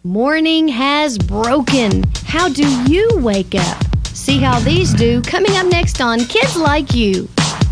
Morning has broken. How do you wake up? See how these do coming up next on Kids Like You.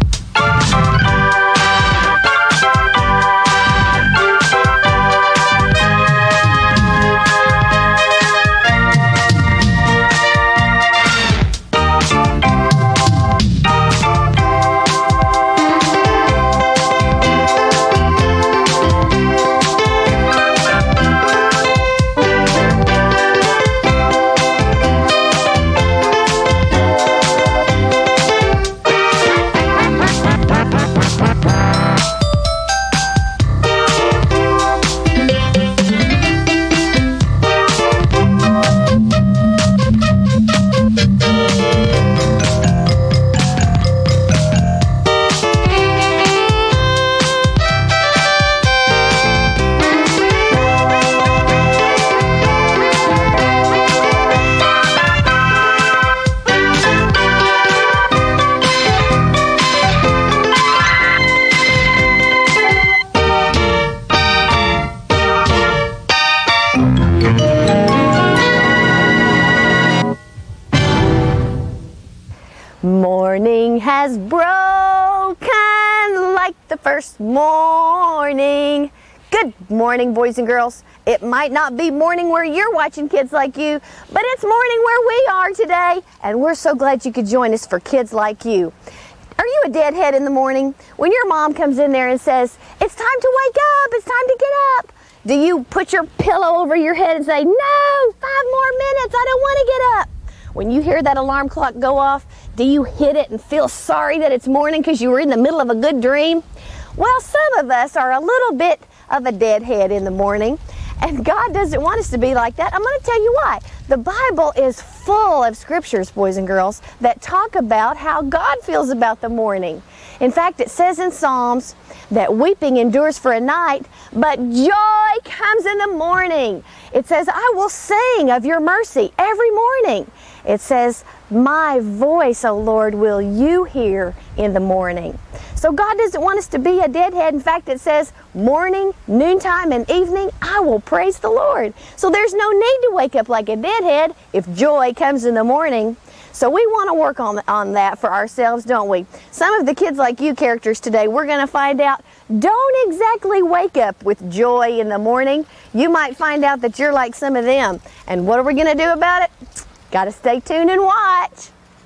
Morning has broken like the first morning. Good morning, boys and girls. It might not be morning where you're watching Kids Like You, but it's morning where we are today, and we're so glad you could join us for Kids Like You. Are you a deadhead in the morning? When your mom comes in there and says, "It's time to wake up, it's time to get up," do you put your pillow over your head and say, "No, 5 more minutes, I don't want to get up"? When you hear that alarm clock go off, do you hit it and feel sorry that it's morning because you were in the middle of a good dream? Well, some of us are a little bit of a deadhead in the morning, and God doesn't want us to be like that. I'm going to tell you why. The Bible is full of scriptures, boys and girls, that talk about how God feels about the morning. In fact, it says in Psalms that weeping endures for a night, but joy comes in the morning. It says, "I will sing of your mercy every morning." It says, "My voice, O Lord, will you hear in the morning." So God doesn't want us to be a deadhead. In fact, it says, morning, noontime, and evening, I will praise the Lord. So there's no need to wake up like a deadhead if joy comes in the morning. So we want to work on that for ourselves, don't we? Some of the Kids Like You characters today, we're going to find out, don't exactly wake up with joy in the morning. You might find out that you're like some of them. And what are we going to do about it? Got to stay tuned and watch.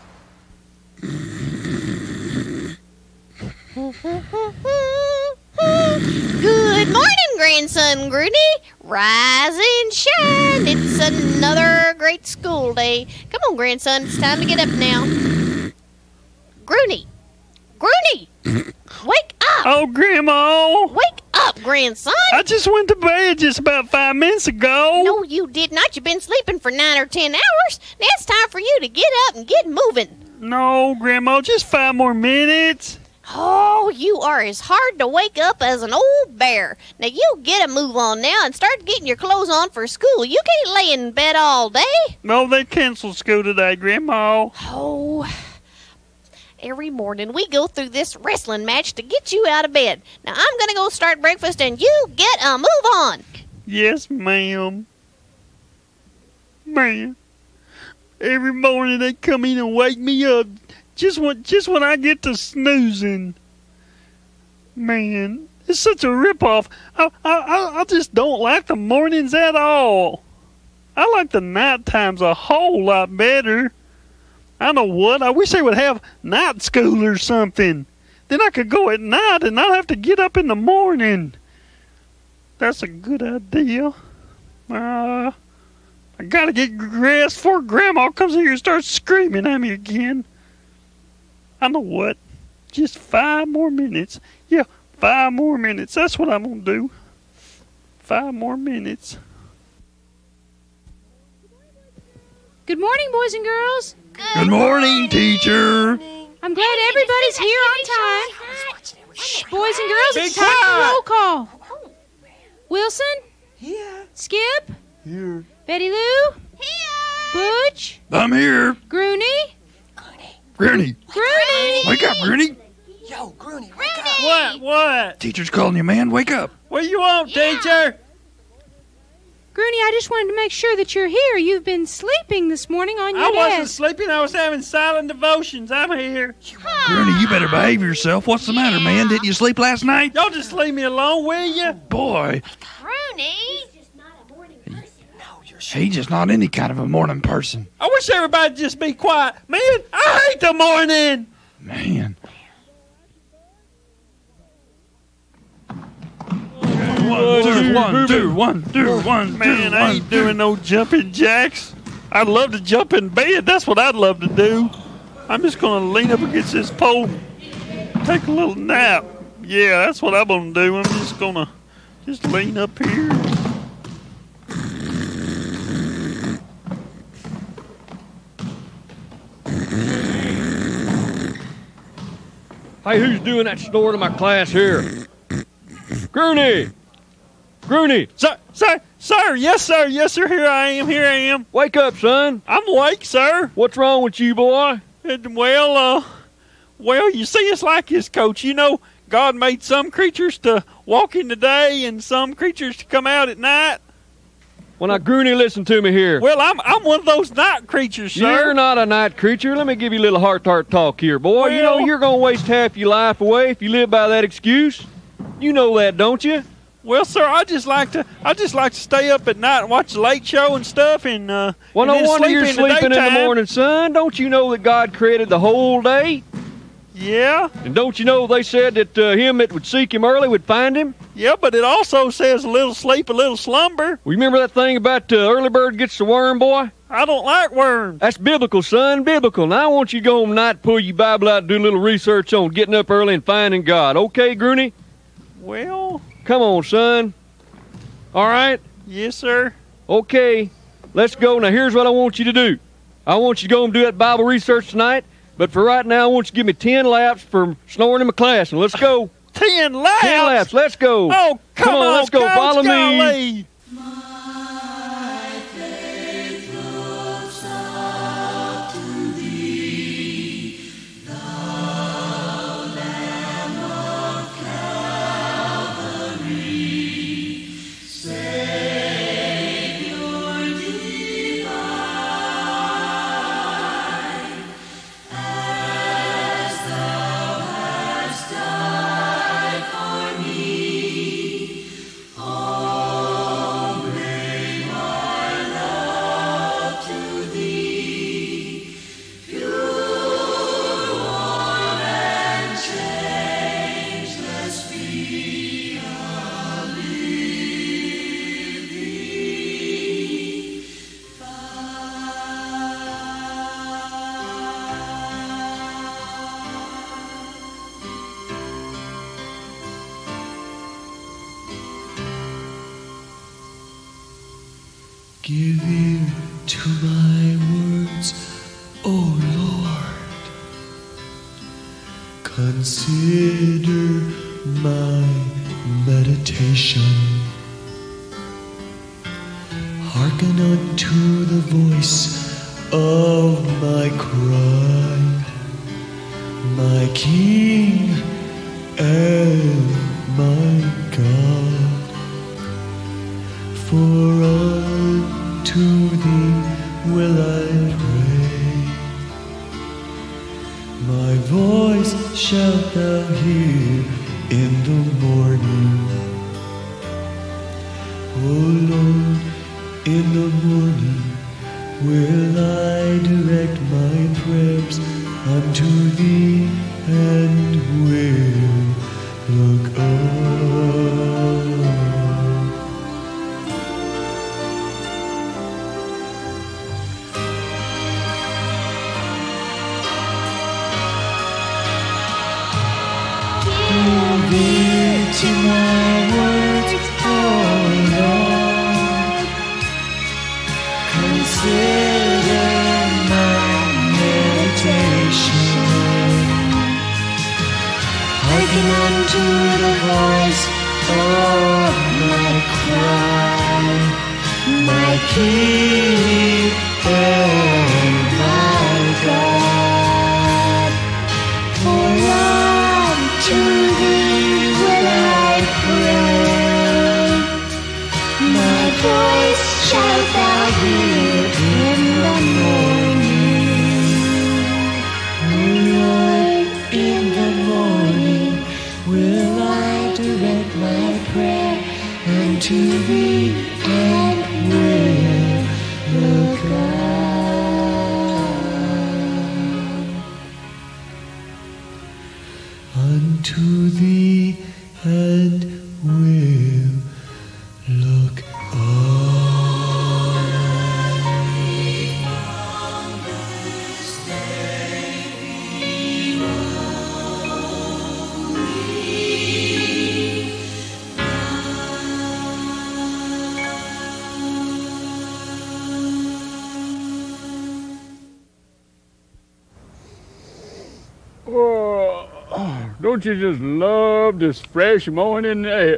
Good morning, grandson Gruny. Rise and shine. It's another great school day. Come on, grandson. It's time to get up now. Gruny. Gruny. Wake up. Oh, Grandma. Wake up, grandson. I just went to bed just about 5 minutes ago. No, you did not. You've been sleeping for 9 or 10 hours. Now it's time for you to get up and get moving. No, Grandma, just 5 more minutes. Oh, you are as hard to wake up as an old bear. Now you get a move on now and start getting your clothes on for school. You can't lay in bed all day. No, they canceled school today, Grandma. Oh, every morning we go through this wrestling match to get you out of bed. Now I'm going to go start breakfast and you get a move on. Yes, ma'am. Man, every morning they come in and wake me up just when I get to snoozing. Man, it's such a ripoff. I just don't like the mornings at all. I like the night times a whole lot better. I know what, I wish they would have night school or something. Then I could go at night and not have to get up in the morning. That's a good idea. I gotta get dressed before Grandma comes in here and starts screaming at me again. I know what, just 5 more minutes. Yeah, 5 more minutes. That's what I'm gonna do. 5 more minutes. Good morning, boys and girls. Good morning, teacher. I'm glad everybody's here on time. Boys and girls, it's time for roll call. Wilson? Here. Skip? Here. Betty Lou? Here. Butch? I'm here. Groony? Granny. Groony? Wake up, Granny. Yo, Groony, wake up. What? Teacher's calling you, man. Wake up. What you want, teacher? Grooney, I just wanted to make sure that you're here. You've been sleeping this morning on your I desk. wasn't sleeping. I was having silent devotions. I'm here. Grooney, you better behave yourself. What's the matter, man? Didn't you sleep last night? Y'all just leave me alone, will you? Boy, Rooney. he's just not any kind of a morning person. I wish everybody'd just be quiet. Man, I hate the morning. Man. One, two. Man, I ain't doing no jumping jacks. I'd love to jump in bed. That's what I'd love to do. I'm just going to lean up against this pole, take a little nap. Yeah, that's what I'm going to do. I'm just going to lean up here. Hey, who's doing that snoring in my class here? Grooney! Grooney! Sir, yes, sir, here I am. Wake up, son. I'm awake, sir. What's wrong with you, boy? Well, you see, it's like this, Coach. You know, God made some creatures to walk in the day and some creatures to come out at night. Well, now, Grooney, listen to me here. Well, I'm one of those night creatures, sir. You're not a night creature. Let me give you a little heart-to-heart talk here, boy. You know you're going to waste half your life away if you live by that excuse. You know that, don't you? Well, sir, I just like to stay up at night and watch the Late Show and stuff, and well, and no then wonder you're sleep sleeping in the daytime. morning, son. Don't you know that God created the whole day? Yeah. And don't you know they said that him that would seek him early would find him? Yeah, but it also says a little sleep, a little slumber. Well, you remember that thing about early bird gets the worm, boy? I don't like worms. That's biblical, son, biblical. Now I want you to go home tonight, pull your Bible out, and do a little research on getting up early and finding God. Okay, Grooney? Well, come on, son. All right? Yes, sir. Okay, let's go. Now, here's what I want you to do. I want you to go and do that Bible research tonight, but for right now, I want you to give me 10 laps for snoring in my class, and let's go. 10 laps? 10 laps, let's go. Oh, come on, let's go. Coach, Follow me. golly. Give ear to my words, O Lord. Consider my meditation. Hearken unto the voice of my cry, my King and my God. For unto thee will I pray. My voice shalt thou hear in the morning. O Lord, in the morning will I direct my prayers unto thee and will look up. Give ear to my words, O Lord. Consider my meditation. Hearken unto the voice of my cry, my King and my God. For unto thee will I pray. My voice Don't you just love this fresh morning air?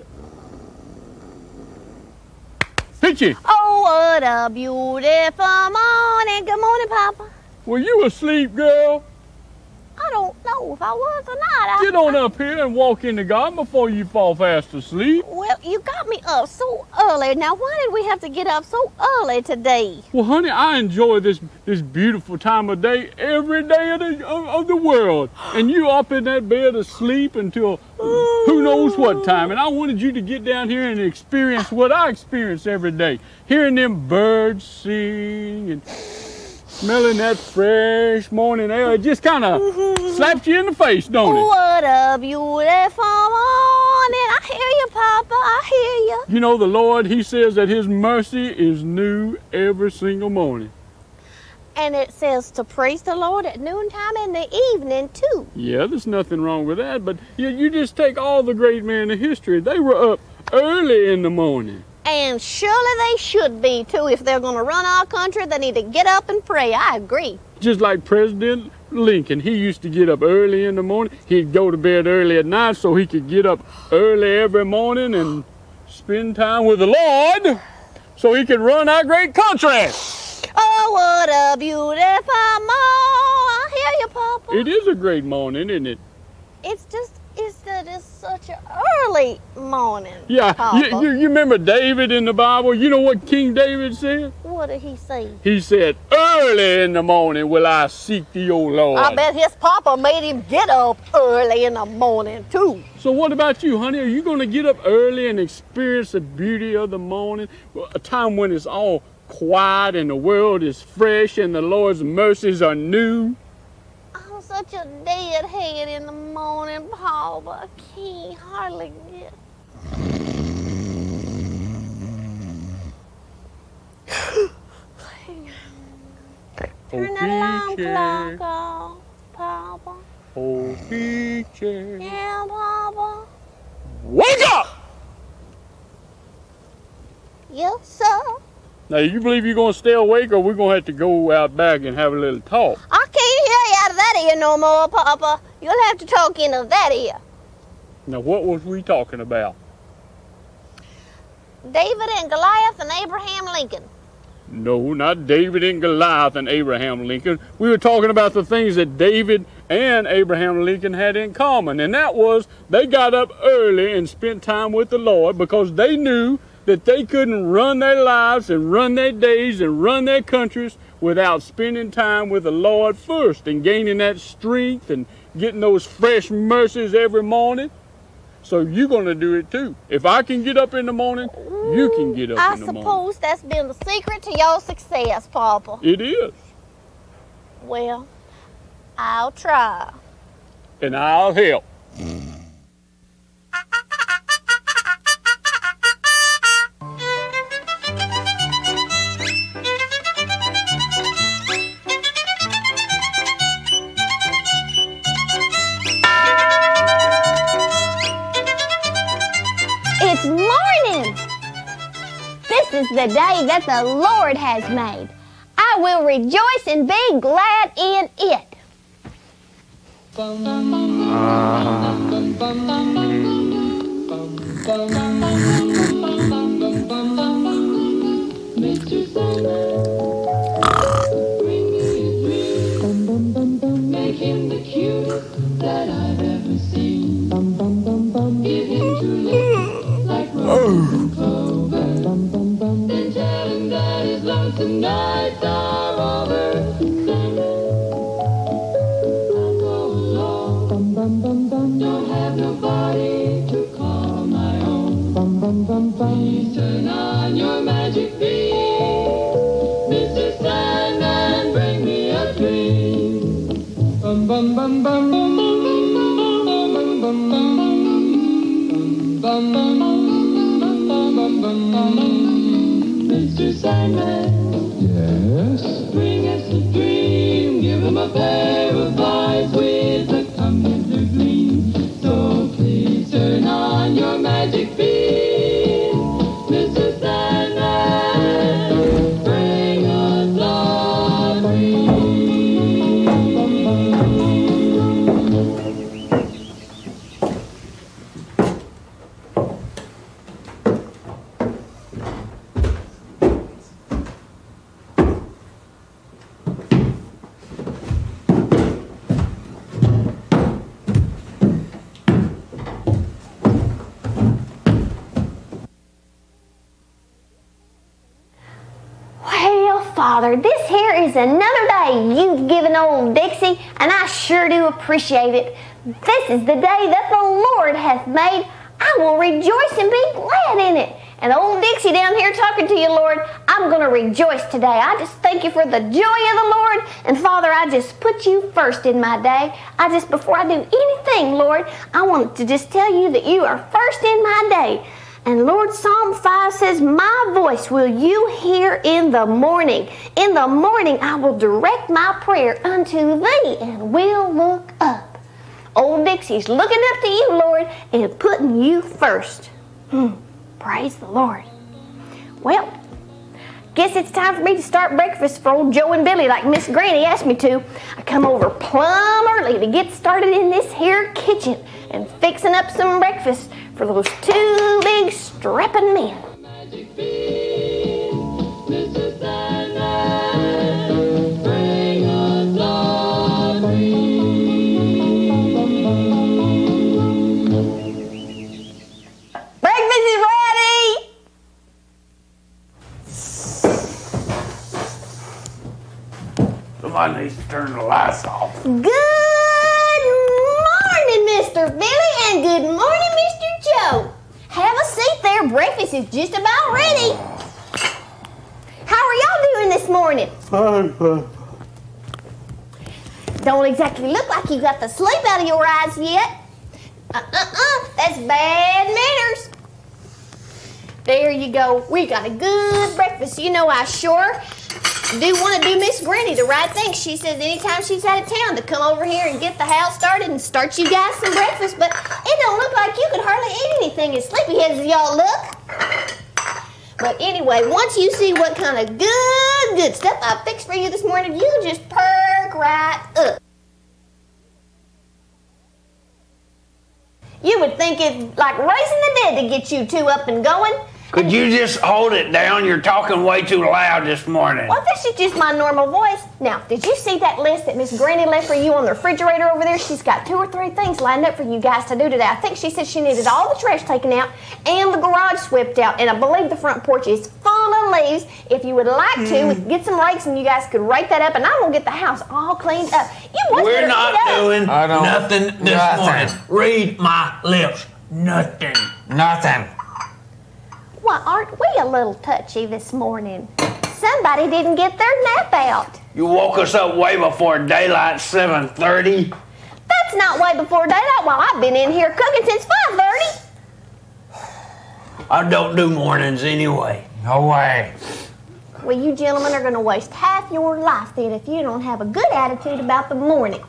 Pitchy! Oh, what a beautiful morning. Good morning, Papa. Were you asleep, girl? I don't know if I was or not. Get on up here and walk in the garden before you fall fast asleep. Well, you got me up so early. Now, why did we have to get up so early today? Well, honey, I enjoy this beautiful time of day every day of the world. And you up in that bed asleep until who knows what time. And I wanted you to get down here and experience what I experience every day. Hearing them birds sing and smelling that fresh morning air. It just kind of slaps you in the face, don't it? What a beautiful morning. I hear you, Papa. I hear you. You know, the Lord, he says that his mercy is new every single morning. And it says to praise the Lord at noontime and the evening, too. Yeah, there's nothing wrong with that. But you just take all the great men in history. They were up early in the morning. And surely they should be, too. If they're going to run our country, they need to get up and pray. I agree. Just like President Lincoln, he used to get up early in the morning. He'd go to bed early at night so he could get up early every morning and spend time with the Lord so he could run our great country. Oh, what a beautiful morning. I hear you, Papa. It is a great morning, isn't it? It's such an early morning, Yeah, Papa. you remember David in the Bible? You know what King David said? What did he say? He said, early in the morning will I seek thee, O Lord. I bet his papa made him get up early in the morning, too. So what about you, honey? Are you going to get up early and experience the beauty of the morning? A time when it's all quiet and the world is fresh and the Lord's mercies are new? I'm such a deadhead in the morning, Papa. I can't hardly get... Turn that alarm clock off, Papa. Oh, teacher. Yeah, Papa. Wake up! Yes, sir. Now, you believe you're going to stay awake or we're going to have to go out back and have a little talk? I can't hear you out of that ear no more, Papa. You'll have to talk into that ear. Now, what was we talking about? David and Goliath and Abraham Lincoln. No, not David and Goliath and Abraham Lincoln. We were talking about the things that David and Abraham Lincoln had in common, and that was they got up early and spent time with the Lord because they knew that they couldn't run their lives and run their days and run their countries without spending time with the Lord first and gaining that strength and getting those fresh mercies every morning. So you're going to do it too. If I can get up in the morning, you can get up in the morning. I suppose that's been the secret to your success, Papa. It is. Well, I'll try. And I'll help. It's morning! This is the day that the Lord has made. I will rejoice and be glad in it. Make him the cutest that I've ever seen. Give him two lips like roses and clover. Then tell him that his lonesome nights are over. I'll go along. Don't have nobody to call my own. Please turn on your magic beam. Mr. Sandman, bring me a dream. Bum bum bum bum bum bum bum bum bum bum bum bum bum. Mr. Sandman, yes. Bring us a dream. Give him a pair of eyes with a computer gleam. So please turn on your magic beam, Mr. Sandman. Bring us a dream. Father, this here is another day you've given old Dixie, and I sure do appreciate it. This is the day that the Lord hath made. I will rejoice and be glad in it. And old Dixie down here talking to you, Lord, I'm going to rejoice today. I just thank you for the joy of the Lord. And Father, I just put you first in my day. Before I do anything, Lord, I want to just tell you that you are first in my day. And Lord, Psalm 5 says, my voice will you hear in the morning. In the morning I will direct my prayer unto thee and will look up. Old Dixie's looking up to you, Lord, and putting you first. Praise the Lord. Well, guess it's time for me to start breakfast for old Joe and Billy like Miss Granny asked me to. I come over plumb early to get started in this here kitchen and fixing up some breakfast for those two big strapping men. Breakfast is ready! Somebody needs to turn the lights off. Good morning, Mr. Billy, and good morning, Mr. Joe. Have a seat there. Breakfast is just about ready. How are y'all doing this morning? Don't exactly look like you got the sleep out of your eyes yet. That's bad manners. There you go. We got a good breakfast. You know, I sure do want to do Miss Granny the right thing. She says anytime she's out of town to come over here and get the house started and start you guys some breakfast, but it don't look like you could hardly eat anything as sleepyheads as y'all look. But anyway, once you see what kind of good stuff I fixed for you this morning, you just perk right up. You would think it's like raising the dead to get you two up and going. Could you just hold it down? You're talking way too loud this morning. Well, this is just my normal voice. Now, did you see that list that Miss Granny left for you on the refrigerator over there? She's got 2 or 3 things lined up for you guys to do today. I think she said she needed all the trash taken out and the garage swept out. And I believe the front porch is full of leaves. If you would like to, we could get some rakes and you guys could rake that up. And I'm going to get the house all cleaned up. We're not doing nothing this morning. Read my lips. Nothing. Why, aren't we a little touchy this morning? Somebody didn't get their nap out. You woke us up way before daylight, 7:30. That's not way before daylight. Well, I've been in here cooking since 5:30. I don't do mornings anyway. No way. Well, you gentlemen are going to waste half your life then if you don't have a good attitude about the morning.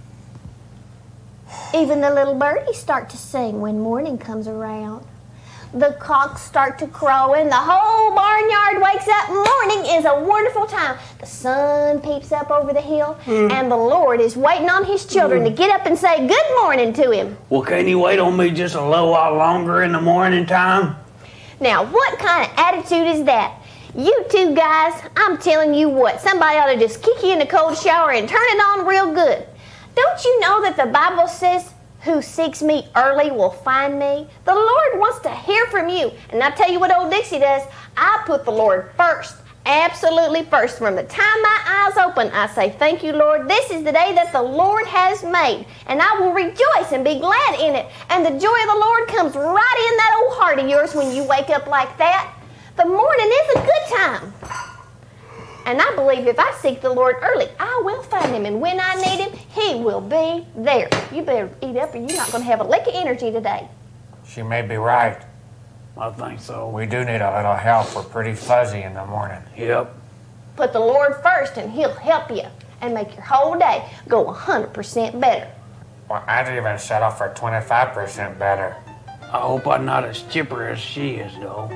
Even the little birdies start to sing when morning comes around. The cocks start to crow and the whole barnyard wakes up. Morning is a wonderful time. The sun peeps up over the hill and the Lord is waiting on his children to get up and say good morning to him. Well, can you wait on me just a little while longer in the morning time? Now, what kind of attitude is that? You two guys, I'm telling you what, somebody ought to just kick you in the cold shower and turn it on real good. Don't you know that the Bible says, who seeks me early will find me? The Lord wants to hear from you. And I'll tell you what old Dixie does. I put the Lord first, absolutely first. From the time my eyes open, I say, thank you, Lord. This is the day that the Lord has made. And I will rejoice and be glad in it. And the joy of the Lord comes right in that old heart of yours when you wake up like that. The morning is a good time. And I believe if I seek the Lord early, I will find him. And when I need him, he will be there. You better eat up or you're not going to have a lick of energy today. She may be right. I think so. We do need a little help. We're pretty fuzzy in the morning. Yep. Put the Lord first and he'll help you and make your whole day go 100% better. Well, I'd even settle for 25% better. I hope I'm not as chipper as she is, though.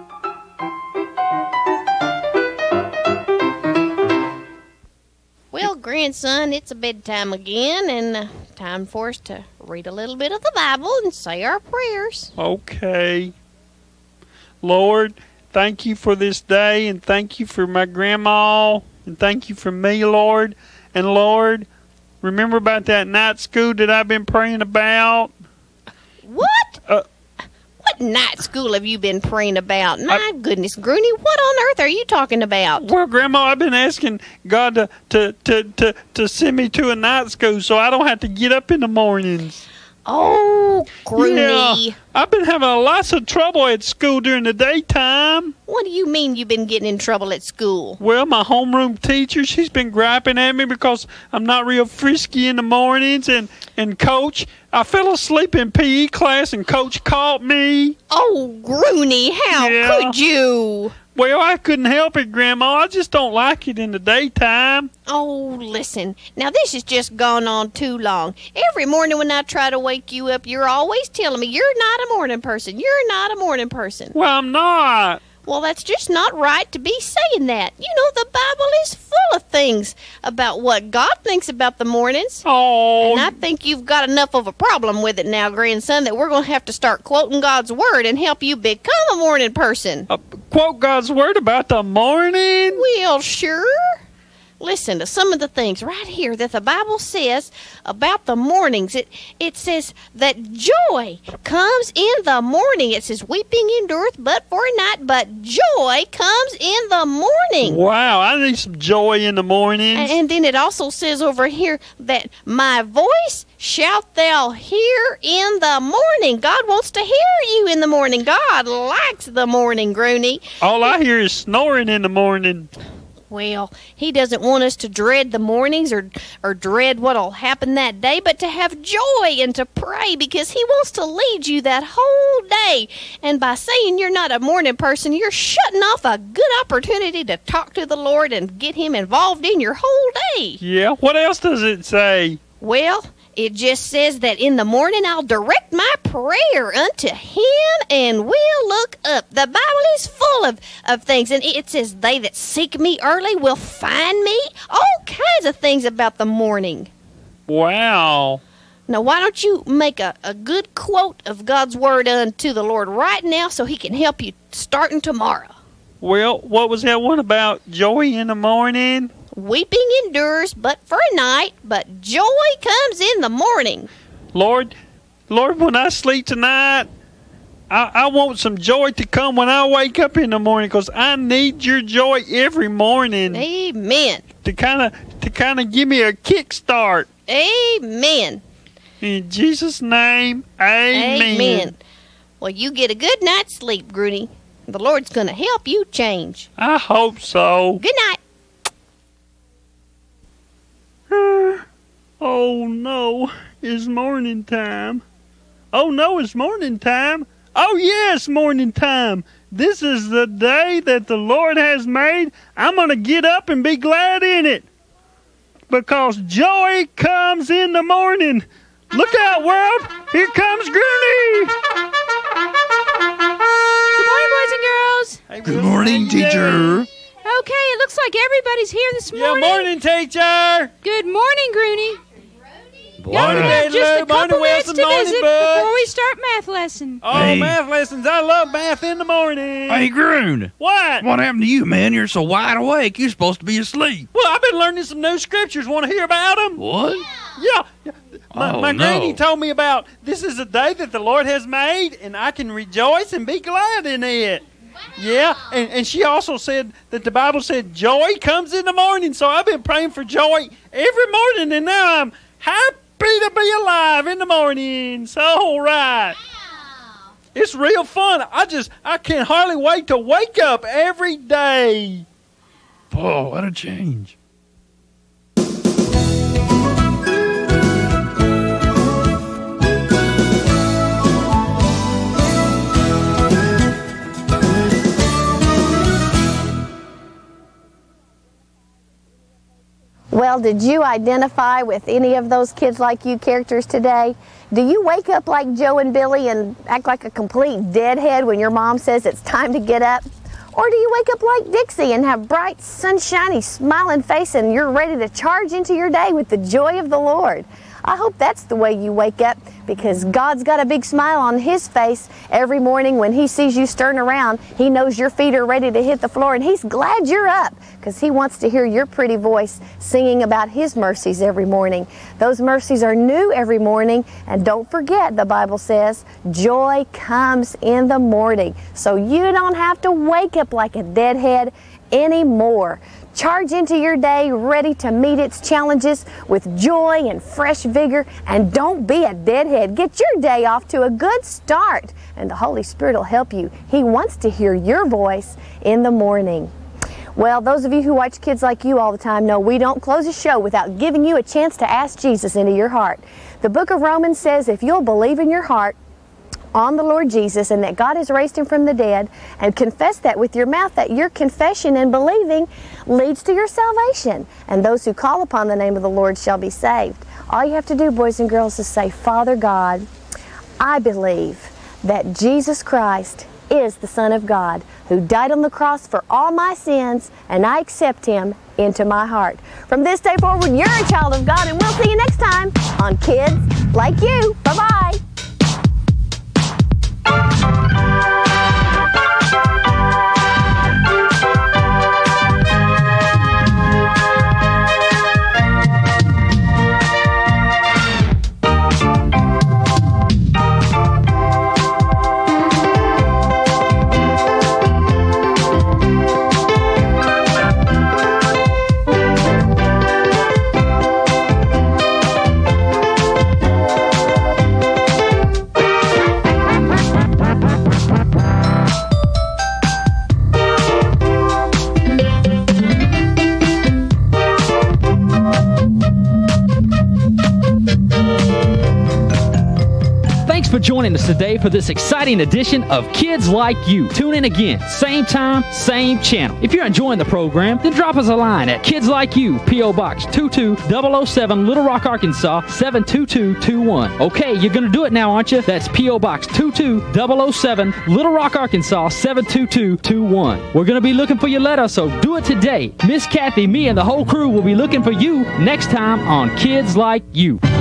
Well, grandson, it's a bedtime again, and time for us to read a little bit of the Bible and say our prayers. Okay. Lord, thank you for this day, and thank you for my grandma, and thank you for me, Lord. And Lord, remember about that night school that I've been praying about? What? What night school have you been praying about? My goodness, Grooney, what on earth are you talking about? Well, Grandma, I've been asking God to send me to a night school so I don't have to get up in the mornings. Oh, Grooney. Yeah, I've been having lots of trouble at school during the daytime. What do you mean you've been getting in trouble at school? Well, my homeroom teacher, she's been griping at me because I'm not real frisky in the mornings. And Coach, I fell asleep in PE class and Coach caught me. Oh, Grooney, how could you? Well, I couldn't help it, Grandma. I just don't like it in the daytime. Oh, listen. Now, this has just gone on too long. Every morning when I try to wake you up, you're always telling me you're not a morning person. You're not a morning person. Well, I'm not. Well, that's just not right to be saying that. You know, the Bible is full of things about what God thinks about the mornings. Oh. And I think you've got enough of a problem with it now, grandson, that we're going to have to start quoting God's word and help you become a morning person. Quote God's word about the morning? Well, sure. Listen to some of the things right here that the Bible says about the mornings. It says that joy comes in the morning. It says weeping endureth but for a night, but joy comes in the morning. Wow, I need some joy in the morning. And then it also says over here that my voice shalt thou hear in the morning. God wants to hear you in the morning. God likes the morning, Grooney. All I hear is snoring in the morning. Well, he doesn't want us to dread the mornings or dread what'll happen that day, but to have joy and to pray because he wants to lead you that whole day. And by saying you're not a morning person, you're shutting off a good opportunity to talk to the Lord and get him involved in your whole day. Yeah, what else does it say? Well, it just says that in the morning I'll direct my prayer unto him and will look up. The Bible is full of things, and it says they that seek me early will find me. All kinds of things about the morning. Wow. Now, why don't you make a good quote of God's word unto the Lord right now so he can help you starting tomorrow? Well, what was that one about joy in the morning? Weeping endures but for a night, but joy comes in the morning. Lord, when I sleep tonight, I want some joy to come when I wake up in the morning because I need your joy every morning. Amen. To kind of give me a kickstart. Amen. In Jesus' name, amen. Amen. Well, you get a good night's sleep, Grooney. The Lord's going to help you change. I hope so. Good night. Oh no, it's morning time. Oh no, it's morning time. Oh yes, morning time. This is the day that the Lord has made. I'm going to get up and be glad in it. Because joy comes in the morning. Look out, world. Here comes Grooney. Good morning, boys and girls. Hey, Good morning, teacher. Okay, it looks like everybody's here this morning. Yeah, morning, teacher. Good morning, Grooney. Y'all Morning, have just a Morning, couple minutes Wilson. to Morning, visit Bud. before we start math lesson. Oh, Hey. math lessons. I love math in the morning. Hey, Groon. What? What happened to you, man? You're so wide awake. You're supposed to be asleep. Well, I've been learning some new scriptures. Want to hear about them? What? Yeah. My Oh, granny no. told me about this is a day that the Lord has made, and I can rejoice and be glad in it. Yeah, and she also said that the Bible said joy comes in the morning, so I've been praying for joy every morning, and now I'm happy to be alive in the morning. So, all right. It's real fun. I can hardly wait to wake up every day. Oh, what a change. Well, did you identify with any of those Kids Like You characters today? Do you wake up like Joe and Billy and act like a complete deadhead when your mom says it's time to get up? Or do you wake up like Dixie and have bright, sunshiny, smiling face and you're ready to charge into your day with the joy of the Lord? I hope that's the way you wake up, because God's got a big smile on His face every morning when He sees you stirring around. He knows your feet are ready to hit the floor, and He's glad you're up because He wants to hear your pretty voice singing about His mercies every morning. Those mercies are new every morning, and don't forget, the Bible says, joy comes in the morning. So you don't have to wake up like a deadhead anymore. Charge into your day ready to meet its challenges with joy and fresh vigor, and don't be a deadhead. Get your day off to a good start, and the Holy Spirit will help you. He wants to hear your voice in the morning. Well, those of you who watch Kids Like You all the time know we don't close a show without giving you a chance to ask Jesus into your heart. The book of Romans says if you'll believe in your heart on the Lord Jesus and that God has raised Him from the dead, and confess that with your mouth, that your confession and believing leads to your salvation. And those who call upon the name of the Lord shall be saved. All you have to do, boys and girls, is say, Father God, I believe that Jesus Christ is the Son of God who died on the cross for all my sins, and I accept Him into my heart. From this day forward, you're a child of God, and we'll see you next time on Kids Like You. Bye-bye. For joining us today for this exciting edition of Kids Like You. Tune in again, same time, same channel. If you're enjoying the program, then drop us a line at Kids Like You, P.O. Box 22007, Little Rock, Arkansas 72221. Okay, you're going to do it now, aren't you? That's P.O. Box 22007, Little Rock, Arkansas 72221. We're going to be looking for your letter, so do it today. Miss Kathy, me, and the whole crew will be looking for you next time on Kids Like You.